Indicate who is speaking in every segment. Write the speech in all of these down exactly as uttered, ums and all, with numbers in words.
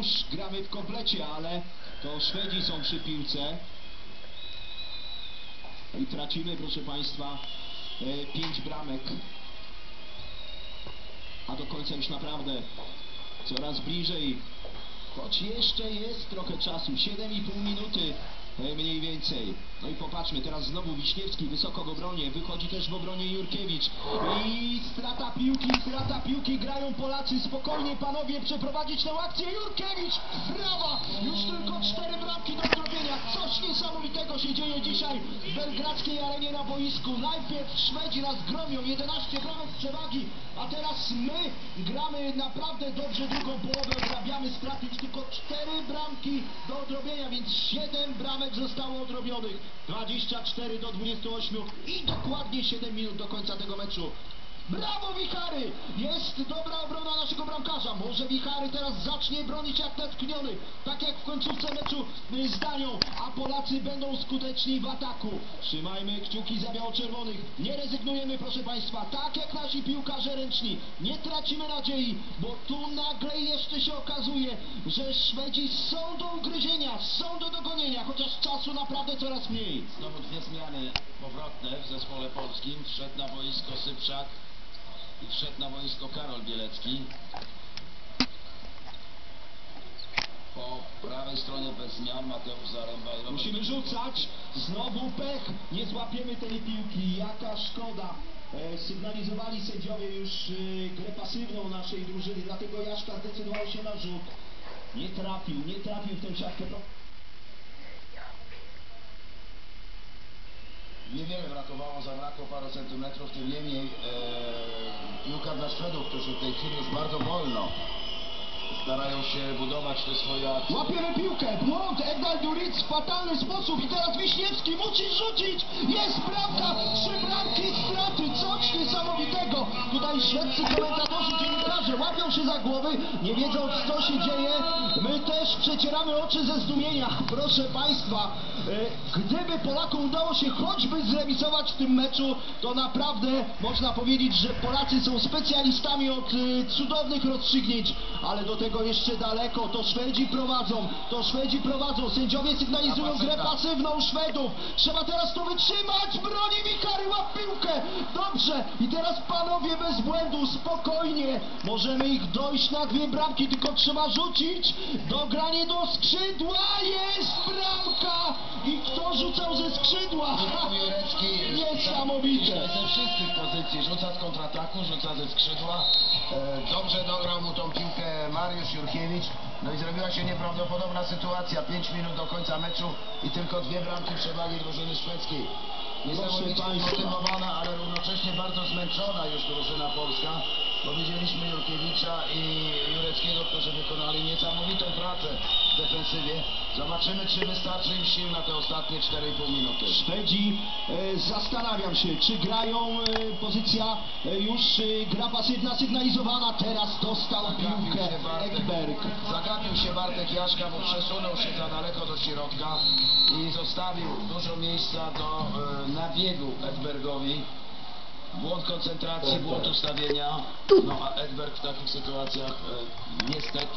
Speaker 1: już gramy w komplecie, ale to Szwedzi są przy piłce. I tracimy, proszę Państwa, e, pięć bramek. A do końca już naprawdę coraz bliżej. Choć jeszcze jest trochę czasu, siedem i pół minuty e, mniej więcej. No i popatrzmy, teraz znowu Wiśniewski wysoko w obronie, wychodzi też w obronie Jurkiewicz. I strata piłki, strata piłki, grają Polacy. Spokojnie panowie, przeprowadzić tę akcję. Jurkiewicz, brawa! Już tylko cztery bramki do zrobienia. Coś niesamowitego się dzieje dzisiaj w belgradzkiej arenie na boisku. Najpierw Szwedzi nas gromią, jedenaście bramek przewagi, a teraz my gramy naprawdę dobrze drugą połowę, odrabiamy straty. Już tylko cztery bramki do odrobienia, więc siedem bramek zostało odrobionych. dwadzieścia cztery do dwudziestu ośmiu i dokładnie siedem minut do końca tego meczu. Brawo Wichary! Jest dobra obrona naszego bramkarza. Może Wichary teraz zacznie bronić jak natkniony, tak jak w końcówce meczu z Danią, a Polacy będą skuteczni w ataku. Trzymajmy kciuki za biało-czerwonych. Nie rezygnujemy, proszę Państwa, tak jak nasi piłkarze ręczni. Nie tracimy nadziei, bo tu nagle jeszcze się okazuje, że Szwedzi są do ugryzienia, są do dogonienia, chociaż czasu naprawdę coraz mniej.
Speaker 2: Znowu dwie zmiany powrotne w zespole polskim. Wszedł na boisko Sypszak i wszedł na boisko Karol Bielecki. Po prawej stronie bez zmian Mateusz Zaręba i Robert.
Speaker 1: Musimy rzucać. Znowu pech. Nie złapiemy tej piłki. Jaka szkoda. E, sygnalizowali sędziowie już e, grę pasywną naszej drużyny, dlatego Jaszka zdecydował się na rzut. Nie trafił, nie trafił w tę siatkę.
Speaker 2: Niewiele brakowało, zabrakło paru centymetrów, tym niemniej e, piłka dla Szwedów, którzy w tej chwili już bardzo wolno starają się budować te swoje akcje.
Speaker 1: Łapiemy piłkę, błąd, Edal Duric w fatalny sposób i teraz Wiśniewski musi rzucić, jest bramka, trzy bramki straty, coś niesamowitego. Tutaj szwedzcy komentatorzy, dziennikarze łapią się za głowy, nie wiedząc co się dzieje. My też przecieramy oczy ze zdumienia. Proszę Państwa, e, gdyby Polakom udało się choćby zremisować w tym meczu, to naprawdę można powiedzieć, że Polacy są specjalistami od e, cudownych rozstrzygnięć, ale do tego jeszcze daleko. To Szwedzi prowadzą, to Szwedzi prowadzą, sędziowie sygnalizują grę pasywną Szwedów. Trzeba teraz to wytrzymać, broni Wichary, łap piłkę, dobrze. I teraz panowie bez błędu, spokojnie, możemy ich dojść na dwie bramki, tylko trzeba rzucić, dogranie do skrzydła, jest bramka i kto rzucał ze skrzydła?
Speaker 2: Jurecki
Speaker 1: Niesamowite.
Speaker 2: ze wszystkich pozycji, rzuca z kontrataku, rzuca ze skrzydła, e, dobrze dograł mu tą piłkę Mariusz Jurkiewicz. No i zrobiła się nieprawdopodobna sytuacja. pięć minut do końca meczu i tylko dwie bramki przewagi drużyny szwedzkiej. Niesamowicie umotywowana, ale równocześnie bardzo zmęczona już drużyna polska. Bo widzieliśmy Jurkiewicza i Jureckiego, którzy wykonali niesamowitą pracę w defensywie. Zobaczymy, czy wystarczy im sił na te ostatnie cztery i pół minuty.
Speaker 1: Szwedzi, e, zastanawiam się, czy grają, e, pozycja e, już e, gra pasywna sygnalizowana, teraz dostał piłkę Ekberg.
Speaker 2: Zagapił się Bartek Jaszka, bo przesunął się za daleko do środka i zostawił dużo miejsca do e, nabiegu Ekbergowi. Błąd koncentracji, błąd ustawienia, no a Edberg w takich sytuacjach e, niestety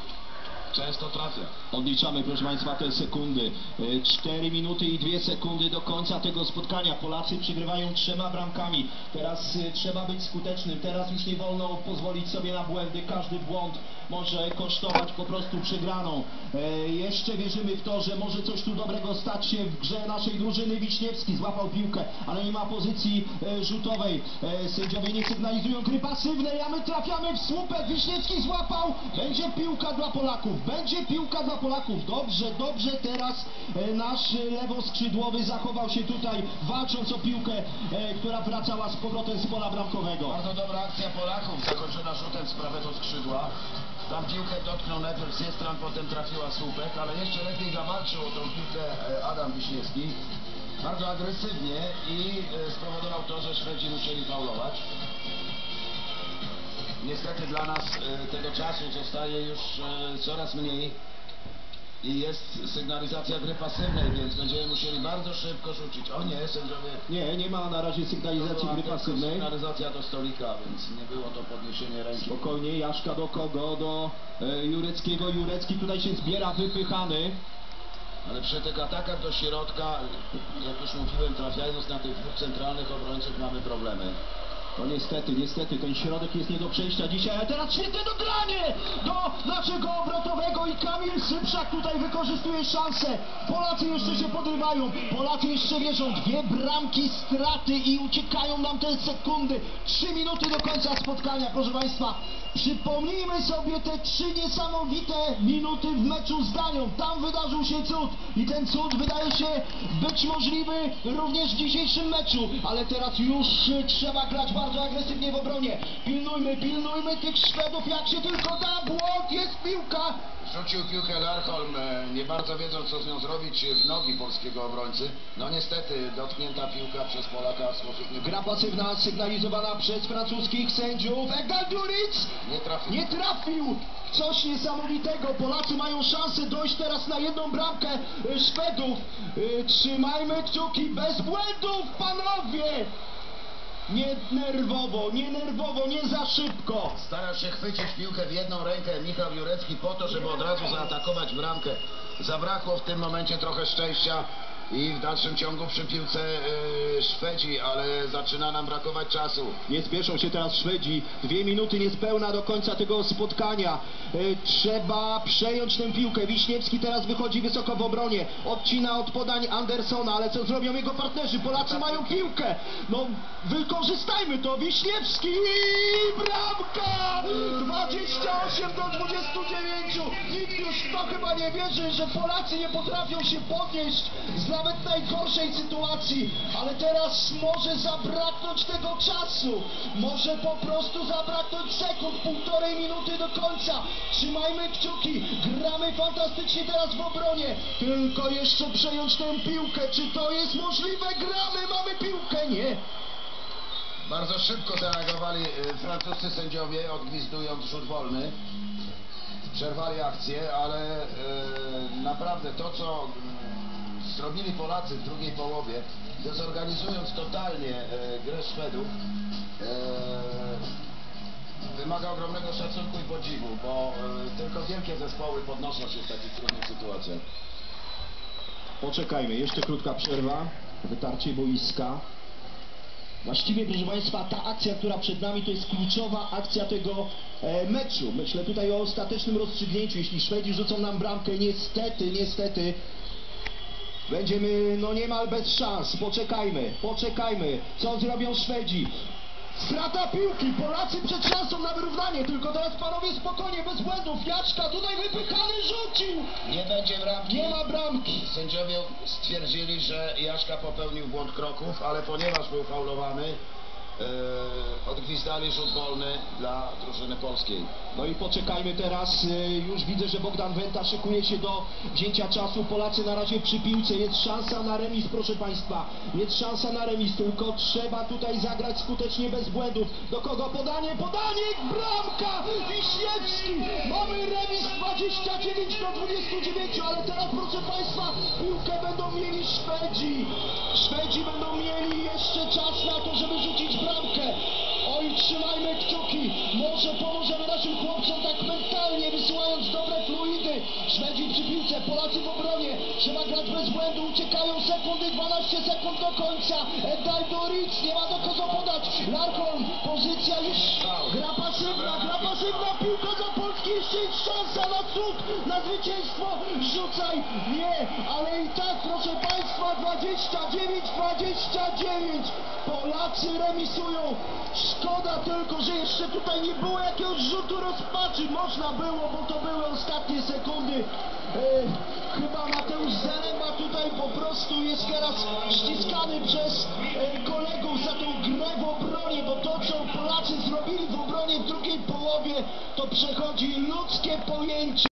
Speaker 2: często trafia.
Speaker 1: Odliczamy, proszę Państwa, te sekundy. E, cztery minuty i dwie sekundy do końca tego spotkania. Polacy przegrywają trzema bramkami. Teraz e, trzeba być skutecznym. Teraz już nie wolno pozwolić sobie na błędy. Każdy błąd może kosztować po prostu przegraną. E, jeszcze wierzymy w to, że może coś tu dobrego stać się w grze naszej drużyny. Wiśniewski złapał piłkę, ale nie ma pozycji e, rzutowej. E, sędziowie nie sygnalizują gry pasywnej, a my trafiamy w słupek. Wiśniewski złapał. Będzie piłka dla Polaków. Będzie piłka dla Polaków. Dobrze, dobrze teraz e, nasz lewoskrzydłowy zachował się tutaj, walcząc o piłkę, e, która wracała z powrotem z pola bramkowego.
Speaker 2: Bardzo dobra akcja Polaków, zakończona rzutem z prawego skrzydła. Tam piłkę dotknął najpierw Siestran, potem trafiła słupek, ale jeszcze lepiej zawalczył o tą piłkę Adam Wiśniewski. Bardzo agresywnie i e, spowodował to, że Szwedzi musieli faulować. Niestety dla nas e, tego czasu zostaje już e, coraz mniej. i jest sygnalizacja gry pasywnej, więc będziemy musieli bardzo szybko rzucić. O nie, sędziowie...
Speaker 1: Nie, nie ma na razie sygnalizacji
Speaker 2: była
Speaker 1: gry
Speaker 2: tylko
Speaker 1: pasywnej.
Speaker 2: sygnalizacja do stolika, więc nie było to podniesienie ręki.
Speaker 1: Spokojnie, Jaszka do kogo? Do e, Jureckiego. Jurecki tutaj się zbiera, wypychany.
Speaker 2: Ale przy tych atakach do środka, jak już mówiłem, trafiając na tych dwóch centralnych obrońców, mamy problemy.
Speaker 1: No niestety, niestety, ten środek jest nie do przejścia dzisiaj, a teraz świetne dogranie do naszego obrotowego i Kamil Sypszak tutaj wykorzystuje szansę. Polacy jeszcze się podrywają, Polacy jeszcze wierzą, dwie bramki straty i uciekają nam te sekundy. Trzy minuty do końca spotkania, proszę Państwa. Przypomnijmy sobie te trzy niesamowite minuty w meczu z Danią. Tam wydarzył się cud i ten cud wydaje się być możliwy również w dzisiejszym meczu, ale teraz już trzeba grać bardzo agresywnie w obronie. Pilnujmy, pilnujmy tych Szwedów jak się tylko da. Błąd, jest piłka.
Speaker 2: Rzucił piłkę Larholm, e, nie bardzo wiedząc, co z nią zrobić, w nogi polskiego obrońcy. No niestety, dotknięta piłka przez Polaka w sposób nie...
Speaker 1: Gra pasywna sygnalizowana przez francuskich sędziów. Egdal Duric
Speaker 2: Nie trafił.
Speaker 1: nie trafił. Coś niesamowitego. Polacy mają szansę dojść teraz na jedną bramkę y, Szwedów. Y, Trzymajmy kciuki, bez błędów, panowie. Nie nerwowo, nie nerwowo, nie za szybko.
Speaker 2: Starał się chwycić piłkę w jedną rękę Michał Jurecki po to, żeby od razu zaatakować bramkę. Zabrakło w tym momencie trochę szczęścia i w dalszym ciągu przy piłce yy, Szwedzi, ale zaczyna nam brakować czasu.
Speaker 1: Nie spieszą się teraz Szwedzi. Dwie minuty niespełna do końca tego spotkania. E, trzeba przejąć tę piłkę. Wiśniewski teraz wychodzi wysoko w obronie. Odcina od podań Andersona, ale co zrobią jego partnerzy? Polacy mają piłkę. No, wykorzystajmy to. Wiśniewski i bramka! dwadzieścia osiem do dwudziestu dziewięciu. Nikt już w to chyba nie wierzy, że Polacy nie potrafią się podnieść z nawet najgorszej sytuacji, ale teraz może zabraknąć tego czasu, może po prostu zabraknąć sekund, półtorej minuty do końca. Trzymajmy kciuki, gramy fantastycznie teraz w obronie, tylko jeszcze przejąć tę piłkę. Czy to jest możliwe? Gramy, mamy piłkę, nie.
Speaker 2: Bardzo szybko zareagowali y, francuscy sędziowie, odgwizdując rzut wolny. Przerwali akcję, ale y, naprawdę to, co y, zrobili Polacy w drugiej połowie, dezorganizując totalnie y, grę Szwedów, y, wymaga ogromnego szacunku i podziwu, bo y, tylko wielkie zespoły podnoszą się w takich trudnych sytuacjach.
Speaker 1: Poczekajmy, jeszcze krótka przerwa, wytarcie boiska. Właściwie, proszę Państwa, ta akcja, która przed nami, to jest kluczowa akcja tego e, meczu. Myślę tutaj o ostatecznym rozstrzygnięciu. Jeśli Szwedzi rzucą nam bramkę, niestety, niestety, będziemy no niemal bez szans. Poczekajmy, poczekajmy. Co zrobią Szwedzi? Strata piłki, Polacy przed szansą na wyrównanie, tylko teraz panowie spokojnie, bez błędów. Jaczka tutaj wypychany rzucił.
Speaker 2: Nie będzie bramki.
Speaker 1: Nie ma bramki.
Speaker 2: Sędziowie stwierdzili, że Jaszka popełnił błąd kroków, ale ponieważ był faulowany, yy, odgwizdali rzut wolny dla drużyny polskiej.
Speaker 1: No i poczekajmy teraz, y, już widzę, że Bogdan Wenta szykuje się do wzięcia czasu. Polacy na razie przy piłce, jest szansa na remis, proszę Państwa. Jest szansa na remis, tylko trzeba tutaj zagrać skutecznie bez błędów. Do kogo podanie? Podanie! Bramka! Wiśniewski! Mamy remis dwadzieścia dziewięć do dwudziestu dziewięciu, ale teraz, proszę Państwa, piłkę będą mieli Szwedzi. Szwedzi będą mieli jeszcze czas na to, żeby rzucić bramkę. Oj, trzymajmy kciuki. Może pomożemy naszym chłopcom tak mentalnie, wysyłając dobre fluidy. Szwedzi przy piłce, Polacy w obronie. Trzeba grać bez błędu, uciekają sekundy, dwanaście sekund do końca. Edal Doric, nie ma do kogo podać. Larholm, pozycja już, gra pasywna, gra pasywna, piłka za Polski, jeszcze jest szansa na cud, na zwycięstwo. Rzucaj, nie, ale i tak, proszę Państwa, dwadzieścia dziewięć dwadzieścia dziewięć. Polacy remisują. Szkoda tylko, że jeszcze tutaj nie było jakiegoś rzutu rozpaczy. Można było, bo to były ostatnie sekundy. E, chyba Mateusz Zaremba tutaj po prostu jest teraz ściskany przez e, kolegów za tą grę w obronie, bo to, co Polacy zrobili w obronie w drugiej połowie, to przechodzi ludzkie pojęcie.